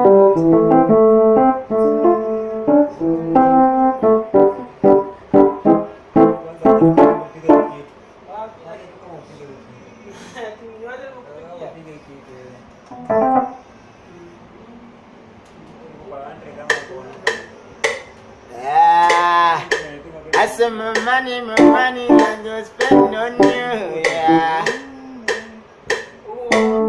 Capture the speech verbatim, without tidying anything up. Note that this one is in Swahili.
Yeah, I said my money, my money, I go spend on you. Yeah.